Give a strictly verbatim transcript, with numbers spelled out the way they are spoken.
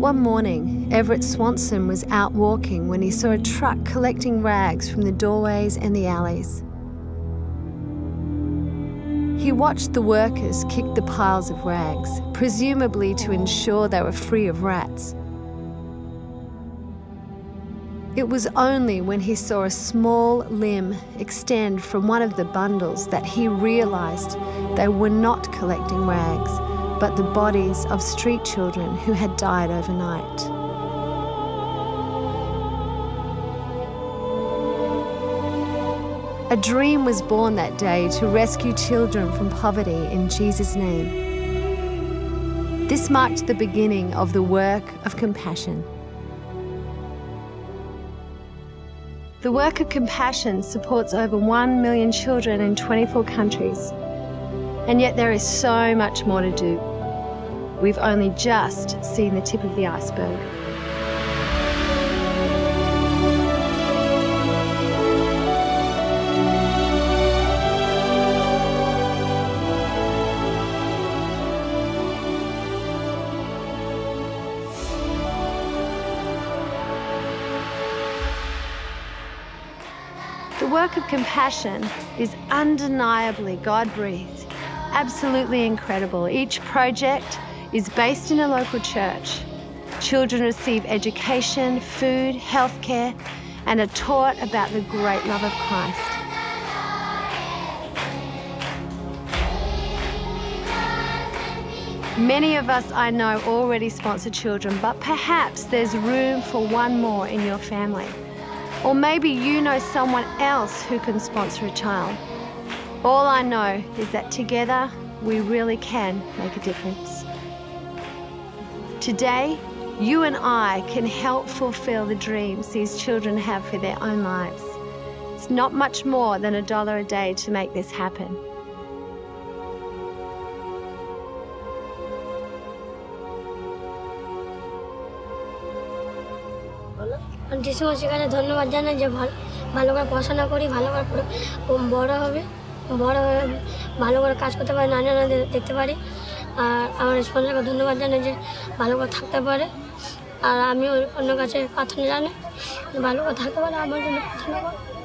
One morning, Everett Swanson was out walking when he saw a truck collecting rags from the doorways and the alleys. He watched the workers kick the piles of rags, presumably to ensure they were free of rats. It was only when he saw a small limb extend from one of the bundles that he realised they were not collecting rags, but the bodies of street children who had died overnight. A dream was born that day to rescue children from poverty in Jesus' name. This marked the beginning of the work of compassion. The work of compassion supports over one million children in twenty-four countries. And yet there is so much more to do. We've only just seen the tip of the iceberg. The work of compassion is undeniably God-breathed, absolutely incredible. Each project is based in a local church. Children receive education, food, healthcare, and are taught about the great love of Christ. Many of us I know already sponsor children, but perhaps there's room for one more in your family. Or maybe you know someone else who can sponsor a child. All I know is that together we really can make a difference. Today, you and I can help fulfill the dreams these children have for their own lives. It's not much more than a dollar a day to make this happen. যিশু মাসিকে ধন্যবাদ জানাই যে ভালো করে পড়াশোনা করি, ভালো করে বড় হবে, বড় হয়ে ভালো করে কাজ করতে পারি, নানা নানা দেখতে পারি। আর আমার স্পন্সরকে ধন্যবাদ জানাই যে ভালো করে থাকতে পারে। আর আমিও অন্য কাছে প্রার্থনা জানাই ভালো করে থাকতে পারে, আমার জন্য প্রার্থনা করো।